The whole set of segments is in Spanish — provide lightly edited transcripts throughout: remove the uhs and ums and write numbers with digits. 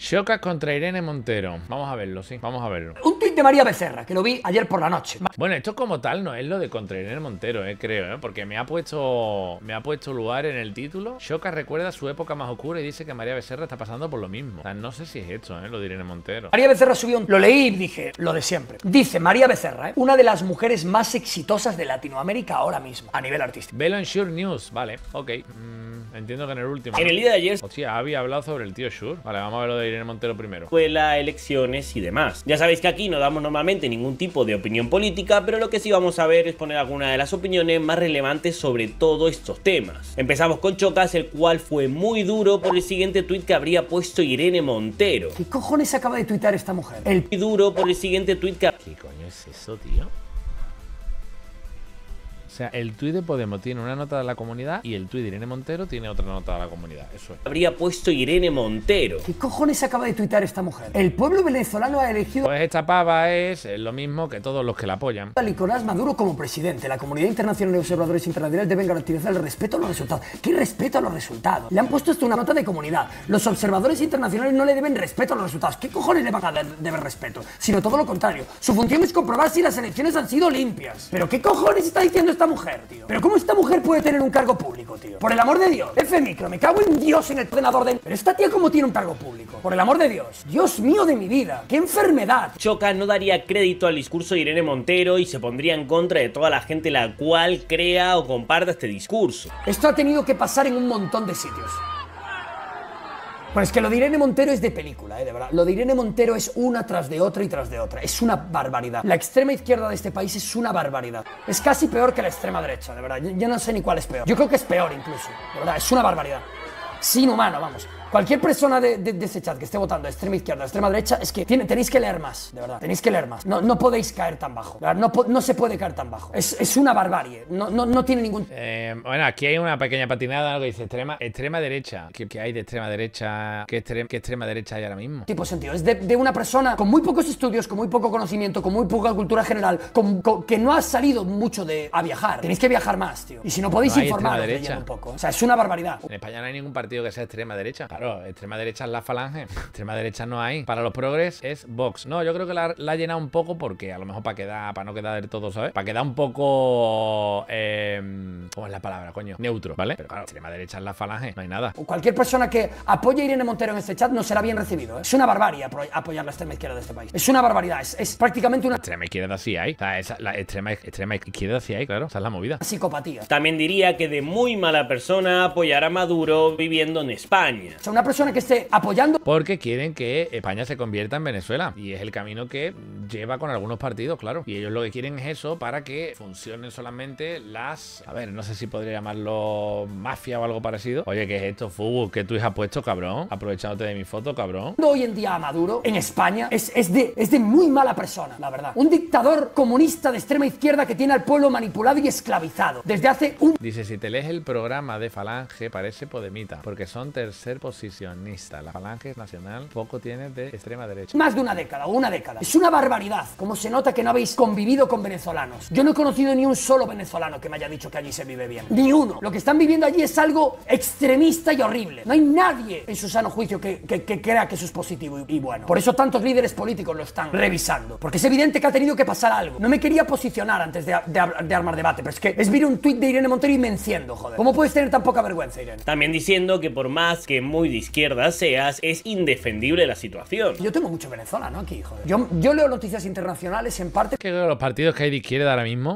Chocas contra Irene Montero. Vamos a verlo, sí, vamos a verlo. Un tuit de María Becerra, que lo vi ayer por la noche. Bueno, esto como tal no es lo de contra Irene Montero, creo, porque me ha puesto lugar en el título. Chocas recuerda su época más oscura y dice que María Becerra está pasando por lo mismo. O sea, no sé si es esto, lo de Irene Montero. María Becerra subió lo leí y dije, lo de siempre. Dice María Becerra, una de las mujeres más exitosas de Latinoamérica ahora mismo, a nivel artístico. Velo en Shure News, vale, ok. Entiendo que en el último. En el día de ayer, hostia, había hablado sobre el tío Shure. Vale, vamos a ver lo de Irene Montero primero. escuela, elecciones y demás. Ya sabéis que aquí no damos normalmente ningún tipo de opinión política, pero lo que sí vamos a ver es poner algunas de las opiniones más relevantes sobre todos estos temas. Empezamos con Chocas, el cual fue muy duro por el siguiente tuit que habría puesto Irene Montero. ¿Qué cojones acaba de tuitar esta mujer? Muy duro por el siguiente tuit que... ¿Qué coño es eso, tío? O sea, el tuit de Podemos tiene una nota de la comunidad y el tuit de Irene Montero tiene otra nota de la comunidad. Eso es. habría puesto Irene Montero. ¿Qué cojones acaba de tuitar esta mujer? El pueblo venezolano ha elegido Pues esta pava es lo mismo que todos los que la apoyan. a Nicolás Maduro como presidente. La comunidad internacional y observadores internacionales deben garantizar el respeto a los resultados. ¿Qué respeto a los resultados? Le han puesto esto una nota de comunidad. Los observadores internacionales no le deben respeto a los resultados. ¿Qué cojones le van a deber respeto? Sino todo lo contrario. Su función es comprobar si las elecciones han sido limpias. ¿Pero qué cojones está diciendo esta mujer, tío? ¿Pero cómo esta mujer puede tener un cargo público, tío? Por el amor de Dios. F micro, me cago en Dios en el ordenador de... Pero esta tía cómo tiene un cargo público. Por el amor de Dios. Dios mío de mi vida. ¡Qué enfermedad! Chocas no daría crédito al discurso de Irene Montero y se pondría en contra de toda la gente la cual crea o comparta este discurso. Esto ha tenido que pasar en un montón de sitios. Pues es que lo de Irene Montero es de película, de verdad. Lo de Irene Montero es una tras de otra y tras de otra. Es una barbaridad. La extrema izquierda de este país es una barbaridad. Es casi peor que la extrema derecha, de verdad. Yo no sé ni cuál es peor. Yo creo que es peor incluso, de verdad. Es una barbaridad. Es inhumano, vamos. Cualquier persona de ese chat que esté votando extrema izquierda, extrema derecha, es que tenéis que leer más, de verdad. Tenéis que leer más. No podéis caer tan bajo. No se puede caer tan bajo. Es una barbarie. No tiene ningún... Bueno, aquí hay una pequeña patinada que dice extrema derecha. ¿Qué hay de extrema derecha? ¿Qué extrema derecha hay ahora mismo? Tipo de sentido. Es de una persona con muy pocos estudios, con muy poco conocimiento, con muy poca cultura general, que no ha salido mucho a viajar. Tenéis que viajar más, tío. Y si no podéis informaros leyendo un poco. O sea, es una barbaridad. En España no hay ningún partido que sea extrema derecha. Claro, extrema derecha es la Falange. Extrema derecha no hay. Para los progres es Vox. No, yo creo que la ha llenado un poco porque a lo mejor para no quedar del todo, ¿sabes? Para quedar un poco... ¿cómo es la palabra, coño? Neutro, ¿vale? Pero claro, extrema derecha es la Falange. No hay nada. Cualquier persona que apoye a Irene Montero en este chat no será bien recibido, ¿eh? Es una barbarie apoyar la extrema izquierda de este país. Es una barbaridad. Es prácticamente una... Extrema izquierda sí hay. O sea, la extrema izquierda sí hay, claro. Esa es la movida. Psicopatía. También diría que de muy mala persona apoyar a Maduro viviendo en España. O sea, una persona que esté apoyando... Porque quieren que España se convierta en Venezuela. Y es el camino que lleva con algunos partidos, claro. Y ellos lo que quieren es eso para que funcionen solamente las... A ver, no sé si podría llamarlo mafia o algo parecido. Oye, ¿qué es esto, Fubu? ¿Qué tú has puesto, cabrón? Aprovechándote de mi foto, cabrón. Hoy en día a Maduro, en España, es de muy mala persona, la verdad. Un dictador comunista de extrema izquierda que tiene al pueblo manipulado y esclavizado. Desde hace un... Dice, si te lees el programa de Falange, parece Podemita. Porque son tercer posicionista. La Falange nacional poco tiene de extrema derecha. Más de una década o una década. Es una barbaridad. Como se nota que no habéis convivido con venezolanos. Yo no he conocido ni un solo venezolano que me haya dicho que allí se vive bien. Ni uno. Lo que están viviendo allí es algo extremista y horrible. No hay nadie en su sano juicio que crea que eso es positivo y bueno. Por eso tantos líderes políticos lo están revisando. Porque es evidente que ha tenido que pasar algo. No me quería posicionar antes de armar debate, pero es que es ver un tuit de Irene Montero y me enciendo, joder. ¿Cómo puedes tener tan poca vergüenza, Irene? También diciendo que por más que muy de izquierda seas, es indefendible la situación. Yo tengo mucho venezolano aquí, joder. Yo leo noticias internacionales en parte... Que los partidos que hay de izquierda ahora mismo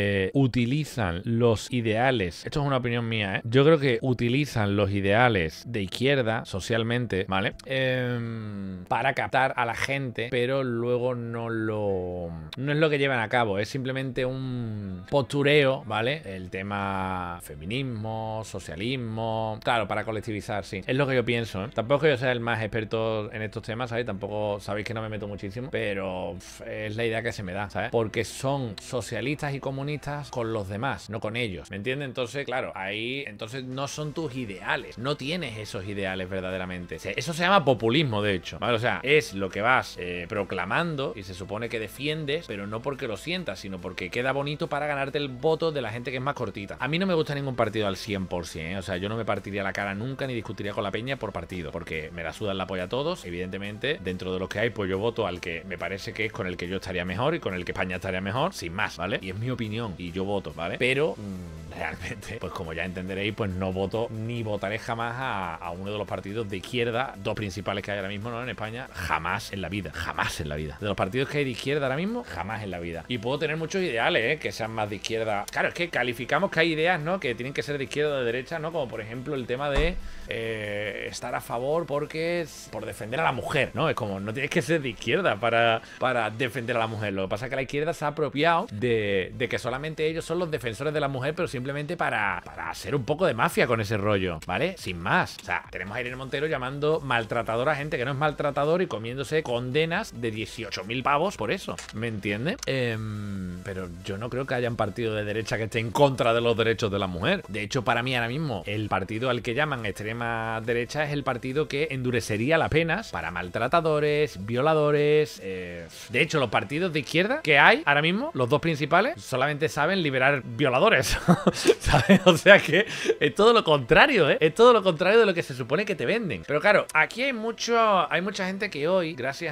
utilizan los ideales. Esto es una opinión mía, ¿eh? Yo creo que utilizan los ideales de izquierda socialmente, ¿vale? Para captar a la gente, pero luego no es lo que llevan a cabo. Es simplemente un postureo, ¿vale? El tema feminismo, socialismo... Claro, para colectivizar, sí. Es lo que yo pienso, ¿eh? Tampoco que yo sea el más experto en estos temas, ¿sabes? Tampoco sabéis que no me meto muchísimo, pero es la idea que se me da, ¿sabes? Porque son socialistas y comunistas con los demás, no con ellos, ¿me entiendes? Entonces, claro, ahí entonces no son tus ideales, no tienes esos ideales verdaderamente. Eso se llama populismo, de hecho, ¿vale? O sea, es lo que vas proclamando y se supone que defiendes, pero no porque lo sientas, sino porque queda bonito para ganarte el voto de la gente que es más cortita. A mí no me gusta ningún partido al 100%, ¿eh? O sea, yo no me partiría la cara nunca ni discutiría con la peña España por partido, porque me la sudan la polla a todos. Evidentemente, dentro de los que hay, pues yo voto al que me parece que es con el que yo estaría mejor y con el que España estaría mejor, sin más, ¿vale? Y es mi opinión y yo voto, ¿vale? Pero realmente, pues como ya entenderéis, pues no voto ni votaré jamás a uno de los partidos de izquierda, dos principales que hay ahora mismo, ¿no? En España, jamás en la vida, jamás en la vida. De los partidos que hay de izquierda ahora mismo, jamás en la vida. Y puedo tener muchos ideales, que sean más de izquierda. Claro, es que calificamos que hay ideas, ¿no? Que tienen que ser de izquierda o de derecha, ¿no? Como por ejemplo el tema de estar a favor porque es por defender a la mujer, ¿no? Es como, no tienes que ser de izquierda para defender a la mujer. Lo que pasa es que la izquierda se ha apropiado de que solamente ellos son los defensores de la mujer, pero simplemente para hacer un poco de mafia con ese rollo, ¿vale? Sin más. O sea, tenemos a Irene Montero llamando maltratador a gente que no es maltratador y comiéndose condenas de 18.000 pavos por eso, ¿me entiendes? Pero yo no creo que haya un partido de derecha que esté en contra de los derechos de la mujer. De hecho, para mí ahora mismo, el partido al que llaman extrema derecha es el partido que endurecería las penas para maltratadores, violadores. De hecho, los partidos de izquierda que hay ahora mismo, los dos principales, solamente saben liberar violadores. ¿Sabes? O sea que es todo lo contrario, ¿eh? Es todo lo contrario de lo que se supone que te venden. Pero claro, aquí hay mucha gente que hoy, gracias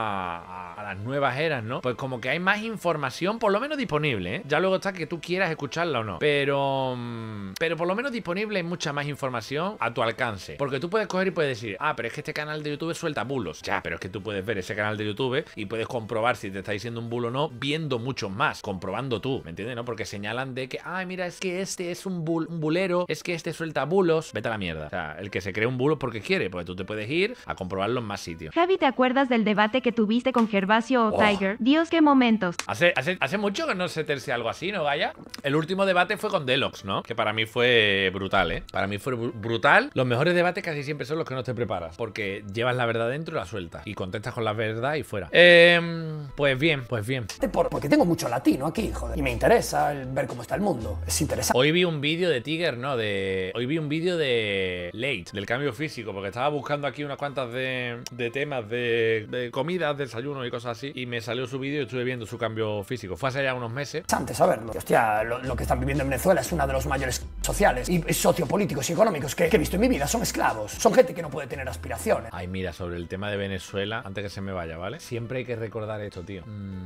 a las nuevas eras, ¿no? Pues como que hay más información, por lo menos disponible, ¿eh? Ya luego está que tú quieras escucharla o no. Pero por lo menos disponible hay mucha más información a tu alcance. Porque tú puedes coger y puedes decir, ah, pero es que este canal de YouTube suelta bulos. Ya, pero es que tú puedes ver ese canal de YouTube y puedes comprobar si te está diciendo un bulo o no, viendo muchos más, comprobando tú, ¿me entiendes? ¿No? Porque señalan de que, ay, mira, es que este es un bulero, es que este suelta bulos. Vete a la mierda. O sea, el que se cree un bulo porque quiere, pues tú te puedes ir a comprobarlo en más sitios. Javi, ¿te acuerdas del debate que tuviste con Gervasio o Tiger? Dios, qué momentos. Hace mucho que no se tercia algo así, ¿no, Gaya? El último debate fue con Delox, ¿no? Que para mí fue brutal, ¿eh? Para mí fue brutal. Los mejores debates casi siempre son los que no te preparas, porque llevas la verdad dentro y la sueltas y contestas con la verdad y fuera. Pues bien. Porque tengo mucho latino aquí, joder. Y me interesa ver cómo está el mundo. Es interesante. Hoy vi un vídeo de Tiger, ¿no? Hoy vi un vídeo de Late, del cambio físico, porque estaba buscando aquí unas cuantas de temas de comidas, desayunos y cosas así, y me salió su vídeo y estuve viendo su cambio físico. Fue hace ya unos meses. Antes saberlo. Hostia, lo que están viviendo en Venezuela es uno de los mayores sociales y sociopolíticos y económicos que he visto en mi vida. Son esclavos. Son gente que no puede tener aspiraciones. Ay, mira, sobre el tema de Venezuela, antes que se me vaya, ¿vale? Siempre hay que recordar esto, tío.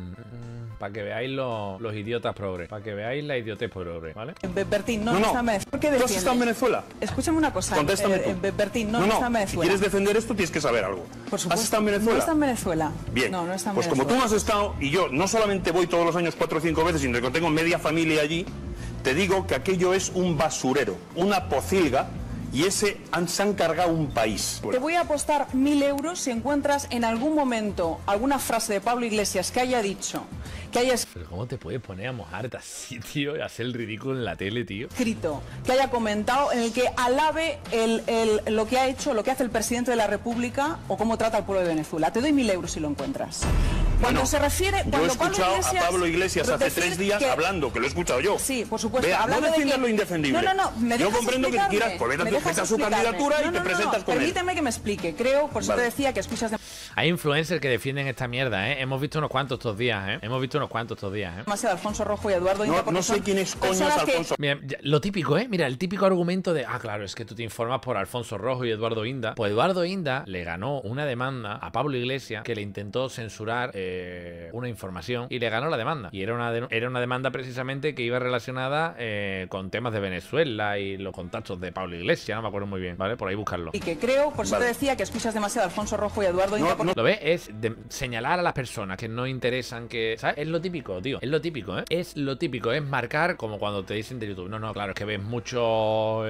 Para que veáis los idiotas progres. Para que veáis la idiotez progres, ¿vale? Bertín, no está en Venezuela. ¿Por qué defiendes? ¿Tú has estado en Venezuela? Escúchame una cosa. Contéstame tú. Bertín, no está en Venezuela. Si quieres defender esto, tienes que saber algo. Por supuesto. ¿Has estado en Venezuela? No está en Venezuela. Bien. No está en pues Venezuela. como tú no has estado, y yo no solamente voy todos los años 4 o 5 veces, sino que tengo media familia allí, te digo que aquello es un basurero, una pocilga, y se han cargado un país. Te voy a apostar 1.000 euros si encuentras en algún momento alguna frase de Pablo Iglesias que haya dicho, que haya Pero ¿cómo te puedes poner a mojarte así, tío? Y hacer el ridículo en la tele, tío. escrito, que haya comentado, en el que alabe lo que ha hecho, lo que hace el presidente de la República o cómo trata al pueblo de Venezuela? Te doy 1.000 euros si lo encuentras. Cuando se refiere... Yo he Cuando escuchado a Pablo Iglesias hace 3 días hablando, que lo he escuchado yo. Sí, por supuesto. Vea, hablando no defiendas de lo indefendible. No, me yo dejas comprendo que explicarme. quieras, pues vete a su candidatura y te presentas con él. Permíteme que me explique, creo, por eso Vale. te decía que escuchas Hay influencers que defienden esta mierda, ¿eh? Hemos visto unos cuantos estos días, ¿eh? demasiado a Alfonso Rojo y Eduardo Inda. No sé quién es coño es personas que- Alfonso. Mira, lo típico, ¿eh? Mira, el típico argumento de, claro, es que tú te informas por Alfonso Rojo y Eduardo Inda. Pues Eduardo Inda le ganó una demanda a Pablo Iglesias que le intentó censurar una información y le ganó la demanda. Y era una demanda precisamente que iba relacionada con temas de Venezuela y los contactos de Pablo Iglesias, no me acuerdo muy bien, ¿vale? Por ahí buscarlo. Y que creo, por eso Vale. te decía que escuchas demasiado a Alfonso Rojo y Eduardo Inda. porque- ¿Lo ves? Es señalar a las personas que no interesan, que... ¿sabes? Es lo típico, tío. Es lo típico, ¿eh? Es lo típico. Es marcar como cuando te dicen de YouTube. No, claro, es que ves mucho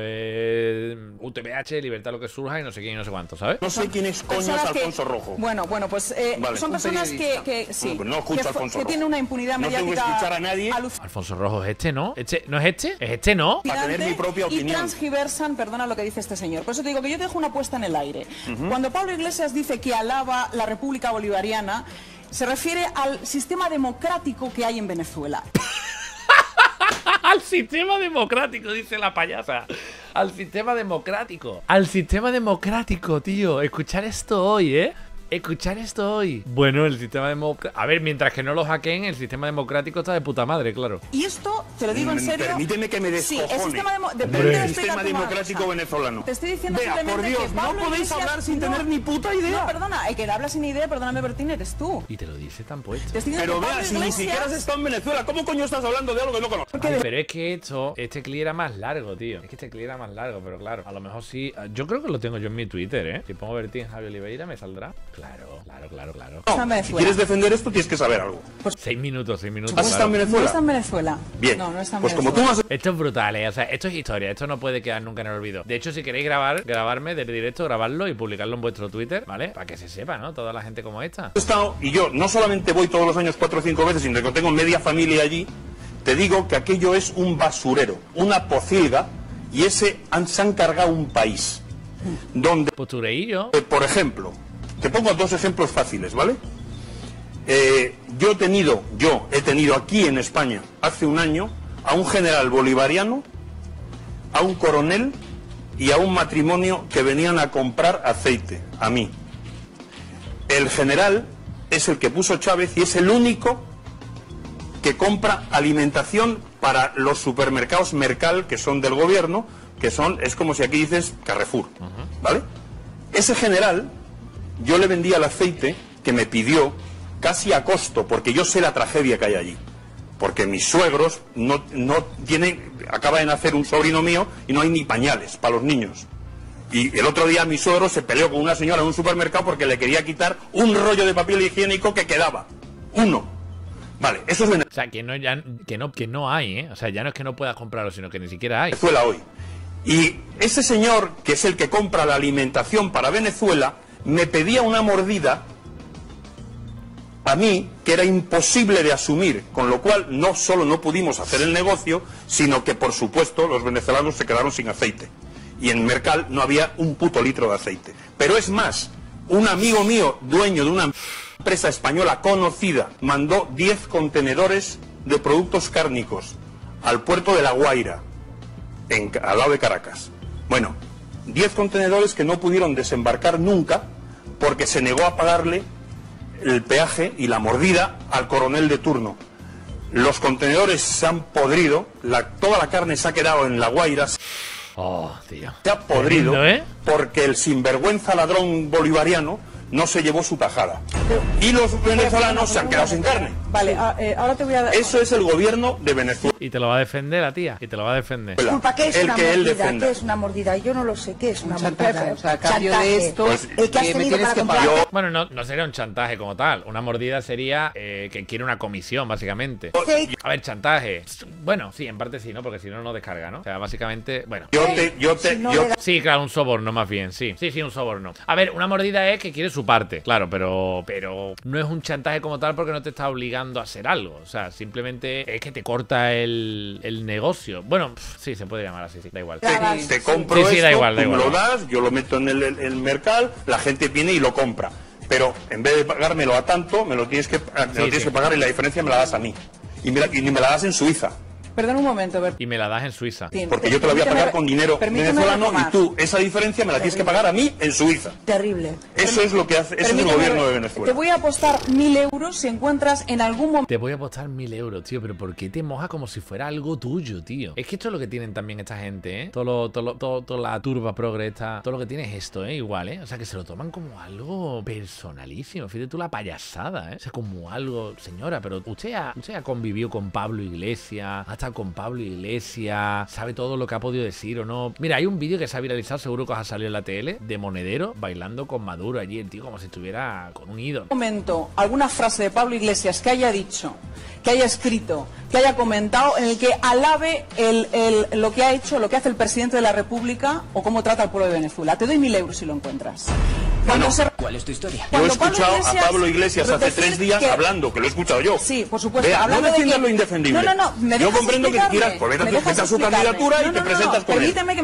UTBH, Libertad lo que surja y no sé quién y no sé cuánto, ¿sabes? No sé quién es coño es personas que- Alfonso Rojo. Bueno, pues Vale. son Un personas periodista. que sí, Bueno, pues no escucho que, a Alfonso que Rojo. tienen una impunidad No tengo que mediática escuchar a nadie. Alfonso Rojo es este, ¿no? ¿No es este? ¿Es este, no? Para tener mi propia y opinión. transgiversan, perdona lo que dice este señor. Por eso te digo que yo te dejo una puesta en el aire. Cuando Pablo Iglesias dice que alaba la República Bolivariana, se refiere al sistema democrático que hay en Venezuela. Al sistema democrático, dice la payasa. Al sistema democrático. Al sistema democrático, tío. Escuchar esto hoy, ¿eh? Escuchar esto hoy. Bueno, el sistema democrático... A ver, mientras que no lo hackeen, el sistema democrático está de puta madre, claro. Y esto, te lo digo en serio... Permíteme que me descojone. Sí, el sistema democrático venezolano. Te estoy diciendo Vea, por simplemente Dios, que no Pablo podéis Iglesias hablar sin tener ni puta idea. No, perdona, el que habla sin idea, perdóname, Bertín, eres tú. Y te lo dice tan puesto. Te estoy diciendo Pero que vea, Pablo si ni Iglesias... siquiera has estado en Venezuela, ¿cómo coño estás hablando de algo que no conoces? Ay, pero es que este clip era más largo, tío. Es que este clip era más largo, pero claro, a lo mejor sí. Yo creo que lo tengo yo en mi Twitter, ¿eh? Si pongo Bertín Javier Oliveira, ¿me saldrá? Claro. No, si quieres defender esto, tienes que saber algo. 6 minutos. ¿Has estado en Venezuela? No está en Venezuela. Bien, No, no está en pues Venezuela. como tú has Esto es brutal, ¿eh? O sea, esto es historia. Esto no puede quedar nunca en el olvido. De hecho, si queréis grabarme del directo, grabarlo y publicarlo en vuestro Twitter, ¿vale? Para que se sepa, ¿no? Toda la gente como esta. estado, y yo no solamente voy todos los años 4 o 5 veces, sino que tengo media familia allí, te digo que aquello es un basurero, una pocilga, y se han cargado un país. Donde, Postureillo. por ejemplo, te pongo 2 ejemplos fáciles, ¿vale? Yo he tenido aquí en España, hace un año, a un general bolivariano, a un coronel y a un matrimonio que venían a comprar aceite, a mí. El general es el que puso Chávez y es el único que compra alimentación para los supermercados Mercal, que son del gobierno, es como si aquí dices Carrefour, ¿vale? Ese general, yo le vendía el aceite que me pidió casi a costo, porque yo sé la tragedia que hay allí. Porque mis suegros no tienen, acaba de nacer un sobrino mío y no hay ni pañales para los niños. Y el otro día mi suegro se peleó con una señora en un supermercado porque le quería quitar un rollo de papel higiénico que quedaba. Uno. Vale, eso es O sea, que no hay, ¿eh? O sea, ya no es que no puedas comprarlo, sino que ni siquiera hay. Venezuela hoy. Y ese señor, que es el que compra la alimentación para Venezuela, me pedía una mordida a mí que era imposible de asumir, con lo cual no solo no pudimos hacer el negocio, sino que por supuesto los venezolanos se quedaron sin aceite. Y en Mercal no había un puto litro de aceite. Pero es más, un amigo mío, dueño de una empresa española conocida, mandó 10 contenedores de productos cárnicos al puerto de La Guaira, al lado de Caracas. Bueno, 10 contenedores que no pudieron desembarcar nunca porque se negó a pagarle el peaje y la mordida al coronel de turno. Los contenedores se han podrido, toda la carne se ha quedado en La Guaira. Oh, tío. Se ha podrido, tremendo, ¿eh? Porque el sinvergüenza ladrón bolivariano no se llevó su tajada. Y los venezolanos se han quedado sin carne. Vale, ahora te voy a dar... Eso es el gobierno de Venezuela. Y te lo va a defender la tía. Y te lo va a defender. Disculpa, ¿qué es El una que él mordida? defenda. ¿Qué es una mordida? Yo no lo sé, ¿qué es una chantaje, mordida? o sea, a cambio de esto, Pues, el que has me tenido tienes para que comprar. pagar. Bueno, no sería un chantaje como tal. Una mordida sería que quiere una comisión, básicamente. Sí. A ver, chantaje. Bueno, sí, en parte sí, ¿no? Porque si no, no descarga, ¿no? O sea, básicamente, bueno. Sí, claro, un soborno más bien, sí. Sí, un soborno. A ver, una mordida es que quiere su parte, claro, pero no es un chantaje como tal porque no te está obligando a hacer algo. O sea, simplemente es que te corta el negocio. Bueno, sí, se puede llamar así, sí, da igual. Te compro Sí, esto, da igual, da tú me igual. lo das, yo lo meto en el Mercal, la gente viene y lo compra. Pero en vez de pagármelo a tanto, me lo tienes que pagar y la diferencia me la das a mí. Y ni me la das en Suiza. Perdón un momento, Bertín. Y me la das en Suiza. Porque yo te la voy a pagar con dinero Permíteme venezolano retomar. y tú esa diferencia me la tienes que pagar a mí en Suiza. Terrible. Eso es lo que hace, eso es el Permíteme, gobierno de Te Venezuela. voy a apostar 1000 euros si encuentras en algún momento... Te voy a apostar 1000 euros, tío. Pero ¿por qué te mojas como si fuera algo tuyo, tío? Es que esto es lo que tienen también esta gente, ¿eh? Toda la turba progre, todo lo que tiene es esto, ¿eh? Igual, ¿eh? O sea, que se lo toman como algo personalísimo. Fíjate tú la payasada, ¿eh? O sea, como algo... Señora, pero usted ha convivido con Pablo Iglesias, ha estado con Pablo Iglesias, sabe todo lo que ha podido decir o no. Mira, hay un vídeo que se ha viralizado, seguro que os ha salido en la tele, de Monedero bailando con Maduro allí, el tío como si estuviera con un ídolo. Momento, alguna frase de Pablo Iglesias que haya dicho, que haya escrito, que haya comentado, en el que alabe lo que ha hecho, lo que hace el presidente de la República o cómo trata al pueblo de Venezuela. Te doy 1000 euros si lo encuentras. ¿Cuál es tu historia? Yo he Cuando Pablo escuchado a Iglesias Pablo Iglesias hace decir 3 días que- hablando, que lo he escuchado yo. Sí, por supuesto. Vea, no hablando de defiendas que- lo indefendible. No, me Yo dejas comprendo que explicarme, quieras, pues vete me a dejas su explicarme. candidatura y No, te no, presentas con él. permíteme que me... Es que está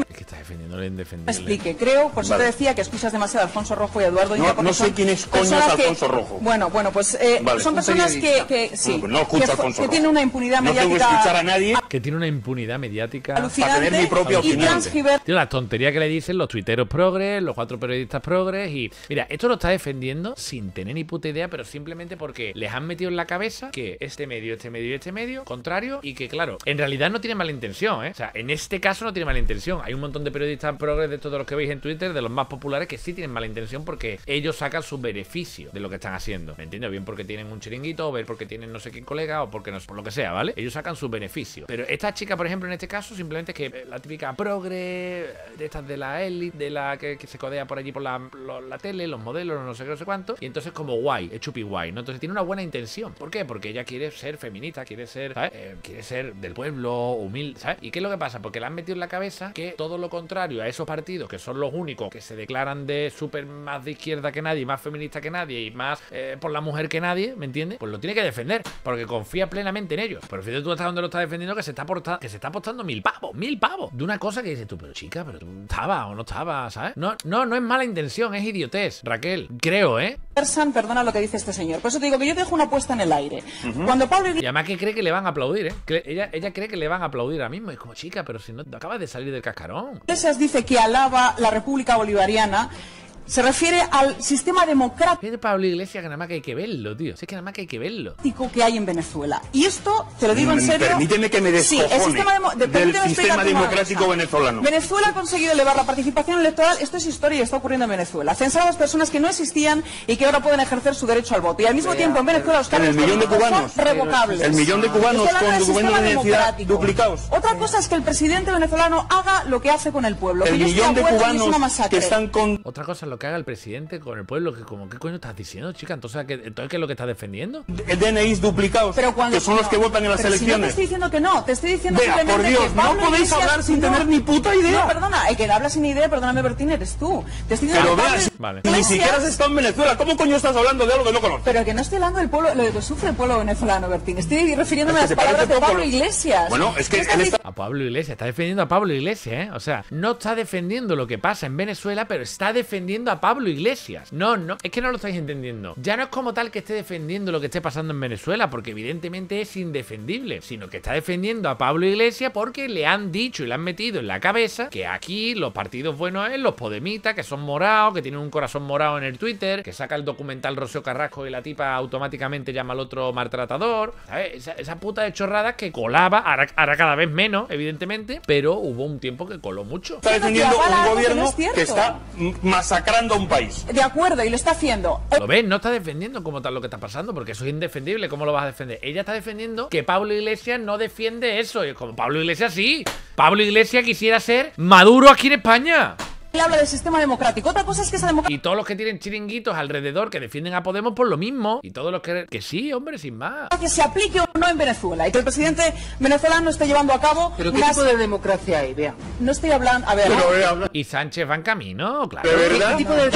defendiendo lo indefendible. Explique, creo, por eso te decía que escuchas demasiado a Alfonso Rojo y a Eduardo Inda. No sé quién es coño Alfonso Rojo. Bueno, pues son personas que sí, no escucho a Alfonso Rojo. Que tienen una impunidad mediática. No tengo que escuchar a nadie. Que tiene una impunidad mediática Alucinante, para tener mi propia opinión. Tío, la tontería que le dicen los tuiteros progres, los 4 periodistas progres y... Mira, esto lo está defendiendo sin tener ni puta idea, pero simplemente porque les han metido en la cabeza que este medio, contrario, y que, claro, en realidad no tiene mala intención, ¿eh? O sea, en este caso no tiene mala intención. Hay un montón de periodistas progres de todos los que veis en Twitter, de los más populares, que sí tienen mala intención porque ellos sacan su beneficio de lo que están haciendo. ¿Me entiendes? Bien porque tienen un chiringuito, o bien porque tienen no sé qué colega, o porque no sé, por lo que sea, ¿vale? Ellos sacan su beneficio. Pero esta chica, por ejemplo, en este caso, simplemente es que la típica progre de estas de la élite, de la que se codea por allí por la tele, los modelos, no sé qué, no sé cuánto. Y entonces como guay, es chupi guay, ¿no? Entonces tiene una buena intención. ¿Por qué? Porque ella quiere ser feminista, quiere ser, ¿sabes? Quiere ser del pueblo, humilde, ¿sabes? ¿Y qué es lo que pasa? Porque le han metido en la cabeza que todo lo contrario a esos partidos que son los únicos que se declaran de súper más de izquierda que nadie, más feminista que nadie y más por la mujer que nadie, ¿me entiendes? Pues lo tiene que defender, porque confía plenamente en ellos. Pero fíjate tú hasta donde lo estás defendiendo, que se está apostando 1000 pavos de una cosa que dices tú, pero chica, pero tú estabas o no estabas, ¿sabes? No es mala intención, es idiotez, Raquel, creo, Perdona lo que dice este señor. Por eso te digo que yo dejo una apuesta en el aire. Cuando Pablo Y además que cree que le van a aplaudir, ella cree que le van a aplaudir ahora mismo. Es como, chica, pero si no acabas de salir del cascarón. Iglesias dice que alaba la República Bolivariana, se refiere al sistema democrático Fíjate, Pablo Iglesias, que nada más que hay que verlo, tío. Si es que nada más que hay que verlo. que hay en Venezuela. Y esto, te lo digo en serio. Permíteme que me descojone del sistema democrático venezolano. Venezuela ha conseguido elevar la participación electoral. Esto es historia y está ocurriendo en Venezuela. Censar a las personas que no existían y que ahora pueden ejercer su derecho al voto. Y al mismo tiempo en Venezuela los cargos son revocables. El millón de cubanos con documentos de identidad duplicados. Otra cosa es que el presidente venezolano haga lo que hace con el pueblo. El millón de cubanos que están con... Otra cosa es lo que haga el presidente con el pueblo, que como, ¿qué coño estás diciendo, chica? Entonces, ¿qué es lo que estás defendiendo? DNIs duplicados, que son los que votan en las elecciones. Si no te estoy diciendo que no, te estoy diciendo simplemente por Dios, que no podéis hablar sin tener ni puta idea. No, perdona, el que habla sin idea, perdóname, Bertín, eres tú. Te estoy diciendo Ni siquiera has estado en Venezuela. ¿Cómo coño estás hablando de algo que no conoces? Pero que no estoy hablando del pueblo, lo que sufre el pueblo venezolano, Bertín. Estoy refiriéndome a las palabras de Pablo Iglesias. Bueno, es que a Pablo Iglesias, está defendiendo a Pablo Iglesias, O sea, no está defendiendo lo que pasa en Venezuela, pero está defendiendo a Pablo Iglesias. No, es que no lo estáis entendiendo. Ya no es como tal que esté defendiendo lo que esté pasando en Venezuela, porque evidentemente es indefendible, sino que está defendiendo a Pablo Iglesias porque le han dicho y le han metido en la cabeza que aquí los partidos buenos es los podemitas, que son morados, que tienen un corazón morado en el Twitter, que saca el documental Rocío Carrasco y la tipa automáticamente llama al otro maltratador, ¿sabes? Esa puta de chorradas que colaba, ahora cada vez menos, evidentemente, pero hubo un tiempo que coló mucho. Está defendiendo un gobierno que está masacrando a un país. De acuerdo, y lo está haciendo. ¿Lo ves? No está defendiendo como tal lo que está pasando, porque eso es indefendible. ¿Cómo lo vas a defender? Ella está defendiendo que Pablo Iglesias no defiende eso. Y es como, Pablo Iglesias sí. Pablo Iglesias quisiera ser Maduro aquí en España. Él habla del sistema democrático. Otra cosa es que esa democracia... Y todos los que tienen chiringuitos alrededor que defienden a Podemos por lo mismo. Y todos los que sí, hombre, sin más. Que se aplique o no en Venezuela. Y que el presidente venezolano esté llevando a cabo... ¿Pero qué tipo de democracia hay? Vea. No estoy hablando... A ver... Y Sánchez va en camino, claro. ¿De verdad? ¿Qué tipo de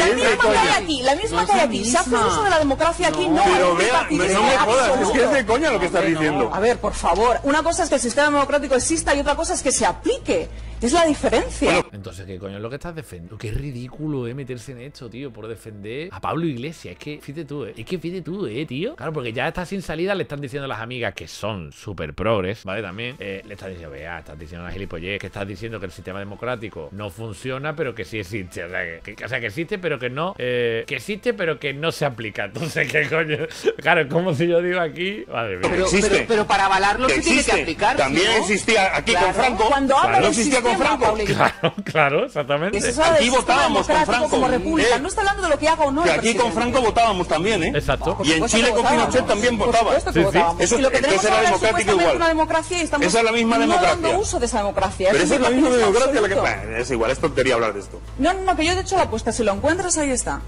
la misma que hay aquí. Se hace uso de la democracia aquí. No, pero vea, no me jodas. Es que es de coña lo que estás diciendo. A ver, por favor. Una cosa es que el sistema democrático exista y otra cosa es que se aplique. Es la diferencia. Entonces, ¿qué coño es lo que estás defendiendo? Qué ridículo, meterse en esto, tío, por defender a Pablo Iglesias. Es que, fíjate tú, tío. Claro, porque ya está sin salida, le están diciendo a las amigas que son súper progres, ¿vale? También le están diciendo, vea, estás diciendo una gilipollez, que estás diciendo que el sistema democrático no funciona, pero que sí existe. O sea, que existe, pero que no, que existe, pero que no se aplica. Entonces, ¿qué coño? Claro, es como si yo digo aquí, madre mía. Pero para avalarlo se tiene que aplicar. También existía aquí con Franco. Cuando habla no existía con Franco. Claro, exactamente. Aquí votábamos con Franco. Como república. No está hablando de lo que haga o no. Que aquí con Franco votábamos también, Exacto. Y en Chile con Pinochet también votaba. Eso era democrático igual. Una democracia y estamos esa es la misma democracia. dando uso de esa democracia. Pero esa es la misma democracia la que... Es igual, es tontería hablar de esto. No, que yo he hecho la apuesta. Si lo encuentras, ahí está.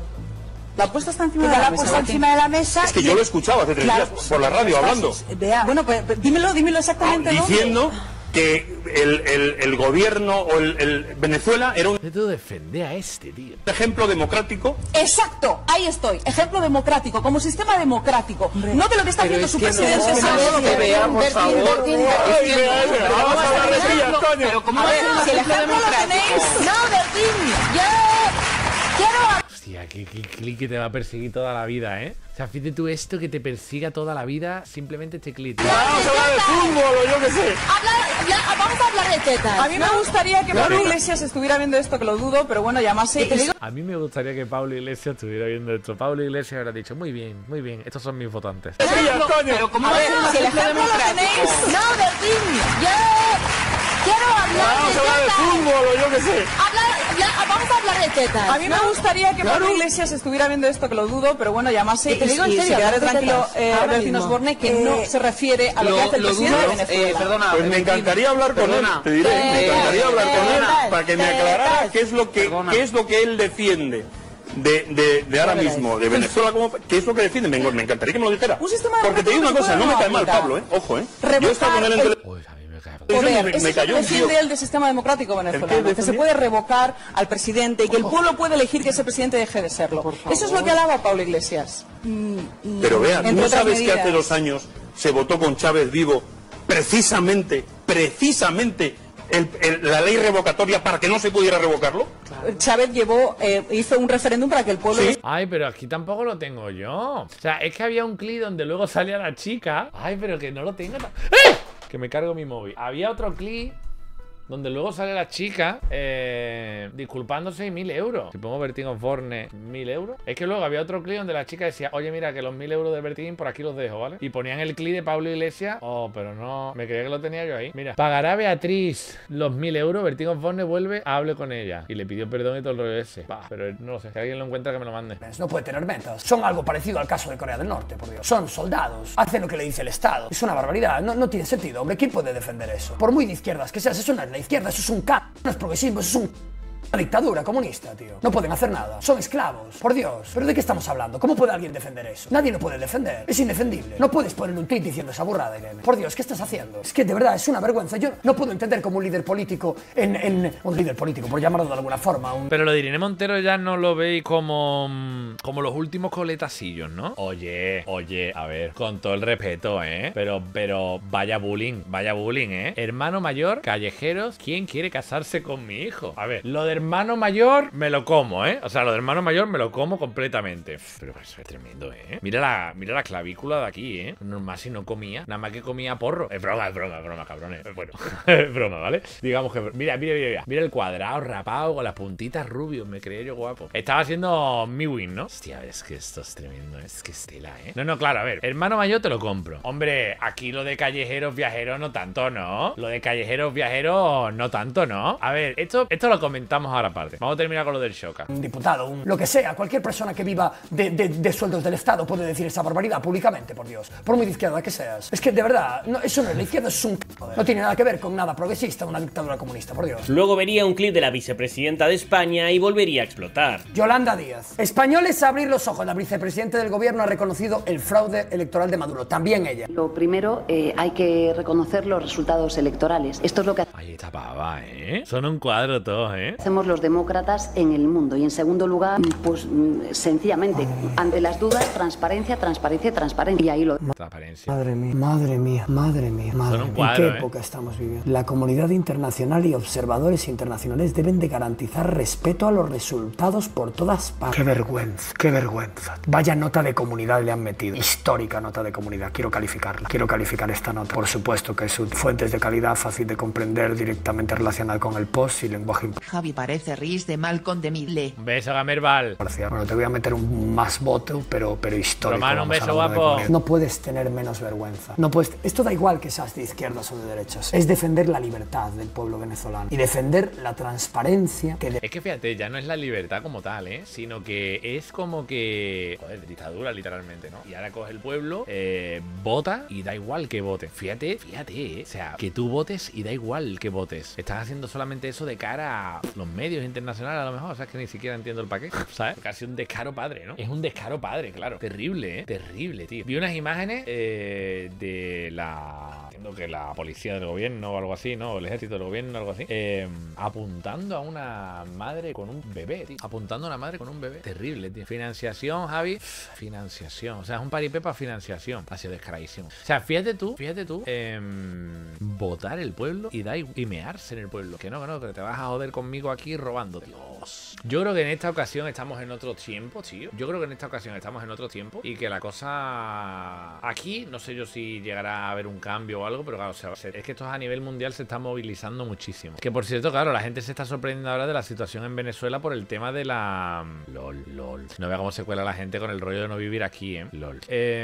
La apuesta está encima de la mesa. Encima de la mesa. Es que yo lo escuchaba hace 3 días por la radio hablando. Bueno, pues dímelo exactamente. Diciendo que el gobierno o el Venezuela era un Tú defender a este, tío. ejemplo democrático. Exacto, ahí estoy. Ejemplo democrático, como sistema democrático. No de lo que está haciendo su presidente. Vamos a hablar de ti, Antonio. Pero ¿cómo A va a ver, ser un si el ejemplo ejemplo lo tenéis. democrático? No, Bertín, yo quiero... Hostia, qué clic que te va a perseguir toda la vida, ¿eh? O sea, fíjate tú esto que te persiga toda la vida, simplemente este clic. Vamos a hablar de fútbol o yo qué sé. Vamos a hablar de tetas. A mí me gustaría que Pablo Iglesias estuviera viendo esto, que lo dudo, pero bueno, llamase... A mí me gustaría que Pablo Iglesias estuviera viendo esto. Pablo Iglesias habrá dicho, muy bien, estos son mis votantes. Sí, Antonio. Pero ¿cómo A va a ver, ser un si el ejemplo ejemplo lo democrático? tenéis. No, Bertín, yo quiero hablar Vamos a hablar de tetas. fútbol o yo qué sé. Vamos a hablar de tetas. A mí me gustaría que Pablo Iglesias estuviera viendo esto, que lo dudo, pero bueno, llamase Te digo en y serio, se quedara hablando de tranquilo tetas, ahora Bertín mismo. Osborne, que no se refiere a lo que hace el presidente de Venezuela. Perdona. Pues me encantaría hablar con él, te diré, me encantaría hablar con él para que me aclarara qué es lo que él defiende de ahora mismo, de Venezuela, qué es lo que defiende. Me encantaría que me lo dijera. Un sistema Porque te digo una cosa, no me cae mal Pablo, ojo, Yo estaba con él en televisión. Uy, a mí me cae. Poder. Me Eso es lo cayó que un tío. defiende él del sistema democrático venezolano, que se puede revocar al presidente y que el pueblo puede elegir que ese presidente deje de serlo. Eso es lo que alaba Pablo Iglesias. Pero vea, Entre ¿no otras sabes que medidas. hace 2 años se votó con Chávez vivo precisamente la ley revocatoria para que no se pudiera revocarlo? Chávez hizo un referéndum para que el pueblo... Sí. Ay, pero aquí tampoco lo tengo yo. O sea, es que había un clic donde luego salía la chica. Ay, pero que no lo tengo. ¡Eh! Que me cargo mi móvil. Había otro clic donde luego sale la chica disculpándose y 1.000 euros. Si pongo Bertín Osborne 1.000 euros. Es que luego había otro clic donde la chica decía, oye, mira, que los 1.000 euros de Bertín por aquí los dejo, ¿vale? Y ponían el clic de Pablo Iglesias. Oh, pero no, me creía que lo tenía yo ahí. Mira, pagará Beatriz los 1.000 euros. Bertín Osborne vuelve, hable con ella. Y le pidió perdón y todo el rollo ese. Bah, pero no lo sé, si alguien lo encuentra que me lo mande. No puede tener metas. Son algo parecido al caso de Corea del Norte, por Dios. Son soldados. Hacen lo que le dice el Estado. Es una barbaridad. No tiene sentido, hombre. ¿Quién puede defender eso? Por muy de izquierdas que seas, eso no es la izquierda, eso es un no es progresismo, eso es una dictadura comunista, tío. No pueden hacer nada. Son esclavos. Por Dios. ¿Pero de qué estamos hablando? ¿Cómo puede alguien defender eso? Nadie lo puede defender. Es indefendible. No puedes poner un tuit diciendo esa burrada, Irene. Por Dios, ¿qué estás haciendo? Es que de verdad es una vergüenza. Yo no puedo entender como un líder político un líder político, por llamarlo de alguna forma, Pero lo de Irene Montero ya no lo veis como los últimos coletacillos, ¿no? Oye, a ver, con todo el respeto, pero vaya bullying, Hermano mayor, callejeros, ¿quién quiere casarse con mi hijo? A ver, lo de hermano mayor me lo como, O sea, lo de hermano mayor me lo como completamente. Pero eso es tremendo, Mira la clavícula de aquí, Normal si no comía, nada más que comía porro. Es broma, cabrones. Bueno, es broma, ¿vale? Digamos que... Mira el cuadrado rapado con las puntitas rubios, me creía yo guapo. Estaba haciendo mi win, ¿no? Hostia, es que esto es tremendo, es que estela, No, claro, a ver, hermano mayor te lo compro. Hombre, aquí lo de callejeros viajeros no tanto, ¿no? Lo de callejeros viajeros no tanto, ¿no? A ver, esto lo comentamos ahora aparte. Vamos a terminar con lo del Shoka. un diputado, lo que sea, cualquier persona que viva de sueldos del Estado puede decir esa barbaridad públicamente, por Dios. Por muy de izquierda que seas. Es que de verdad, eso no es la izquierda, eso es un... No tiene nada que ver con nada progresista, una dictadura comunista, por Dios. Luego vería un clip de la vicepresidenta de España y volvería a explotar. Yolanda Díaz. Españoles a abrir los ojos. La vicepresidenta del gobierno ha reconocido el fraude electoral de Maduro. También ella. Lo primero, hay que reconocer los resultados electorales. Esto es lo que Ahí está pava, Son un cuadro todos, hacemos los demócratas en el mundo. Y en segundo lugar, pues sencillamente, ante las dudas, transparencia. Y ahí lo... Transparencia. Madre mía. Son un cuadro, ¿En qué época estamos viviendo? La comunidad internacional y observadores internacionales deben de garantizar respeto a los resultados por todas partes. Qué vergüenza. Vaya nota de comunidad le han metido. Histórica nota de comunidad. Quiero calificar esta nota. Por supuesto que sus fuentes de calidad, fácil de comprender, directamente relacionada con el post y lenguaje Javi parece Riz de Malcolm de Midle. Un beso, Gamerbal. imparcial. Bueno, te voy a meter un más voto, pero histórico. Romano, un Vamos beso, a hablar de guapo. comunidad. No puedes tener menos vergüenza. No puedes... Esto da igual que seas de izquierdas o de derechas. Es defender la libertad del pueblo venezolano y defender la transparencia que... Es que fíjate, ya no es la libertad como tal, sino que es como que... Joder, dictadura literalmente, ¿no? Y ahora coge el pueblo, vota y da igual que vote. Fíjate, O sea, que tú votes y da igual que votes. Estás haciendo solamente eso de cara a los medios. medios internacionales a lo mejor, o sea, es que ni siquiera entiendo el paquete, ¿sabes? Casi un descaro padre, ¿no? Es un descaro padre, claro. Terrible, ¿eh? Terrible, tío. Vi unas imágenes de la... Entiendo que la policía del gobierno o algo así, ¿no? O el ejército del gobierno o algo así. Apuntando a una madre con un bebé, tío. Apuntando a una madre con un bebé. Terrible, tío. Financiación, Javi. Financiación. O sea, es un paripé para financiación. Ha sido descaradísimo. O sea, fíjate tú, votar el pueblo y mearse en el pueblo. Que no, que te vas a joder conmigo aquí robando. Dios. Yo creo que en esta ocasión estamos en otro tiempo, tío. Yo creo que en esta ocasión estamos en otro tiempo y que la cosa aquí, no sé yo si llegará a haber un cambio o algo, pero claro, o sea, es que esto a nivel mundial se está movilizando muchísimo. Que por cierto, claro, la gente se está sorprendiendo ahora de la situación en Venezuela por el tema de la... LOL. No vea cómo se cuela la gente con el rollo de no vivir aquí, LOL.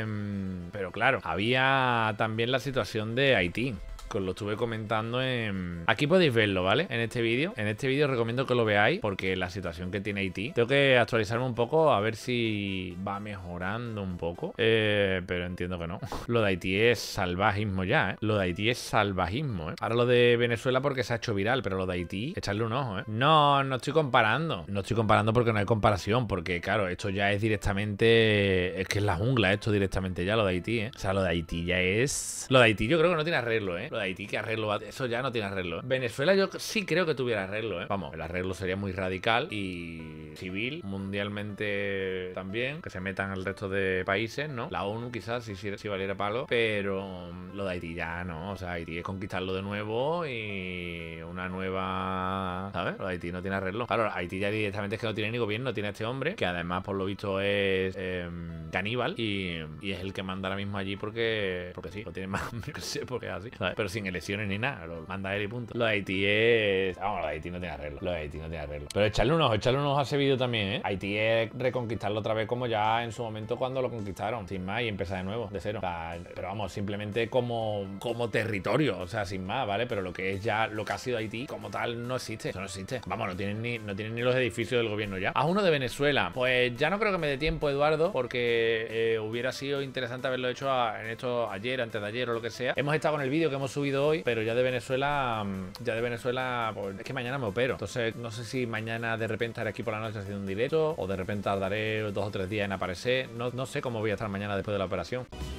Pero claro, había también la situación de Haití. Que os lo estuve comentando en... Aquí podéis verlo, ¿vale? En este vídeo. En este vídeo recomiendo que lo veáis porque la situación que tiene Haití. Tengo que actualizarme un poco a ver si va mejorando un poco. Pero entiendo que no. Lo de Haití es salvajismo ya, ¿eh? Lo de Haití es salvajismo, ¿eh? Ahora lo de Venezuela porque se ha hecho viral, pero lo de Haití, echarle un ojo, ¿eh? No estoy comparando. No estoy comparando porque no hay comparación. Porque, claro, esto ya es directamente... Es que es la jungla esto directamente ya, lo de Haití, ¿eh? O sea, lo de Haití ya es... Lo de Haití yo creo que no tiene arreglo, ¿eh? Lo de Haití, que arreglo, eso ya no tiene arreglo, ¿eh? Venezuela yo sí creo que tuviera arreglo, ¿eh? Vamos, el arreglo sería muy radical y civil, mundialmente también, que se metan el resto de países, ¿no? La ONU quizás si valiera palo, pero lo de Haití ya no, o sea, Haití es conquistarlo de nuevo y una nueva, ¿sabes? Lo de Haití no tiene arreglo. Claro, Haití ya directamente es que no tiene ni gobierno, tiene este hombre, que además por lo visto es caníbal y es el que manda ahora mismo allí porque sí, lo tiene más, no sé, porque es así, ¿sabes? Pero sin elecciones ni nada, lo manda él y punto. Lo de Haití es... Vamos, lo de Haití no tiene arreglo. Lo de Haití no tiene arreglo. Pero echarle un ojo a ese vídeo también, ¿eh? Haití es reconquistarlo otra vez como ya en su momento cuando lo conquistaron, sin más, y empezar de nuevo, de cero. O sea, pero vamos, simplemente como territorio, o sea, sin más, ¿vale? Pero lo que es ya, lo que ha sido Haití como tal no existe. Eso no existe. Vamos, no tienen ni los edificios del gobierno ya. A uno de Venezuela, pues ya no creo que me dé tiempo, Eduardo, porque hubiera sido interesante haberlo hecho en esto ayer, antes de ayer o lo que sea. Hemos estado con el vídeo que hemos subido hoy, pero ya de Venezuela, pues es que mañana me opero. Entonces, no sé si mañana de repente estaré aquí por la noche haciendo un directo o de repente tardaré 2 o 3 días en aparecer. No sé cómo voy a estar mañana después de la operación.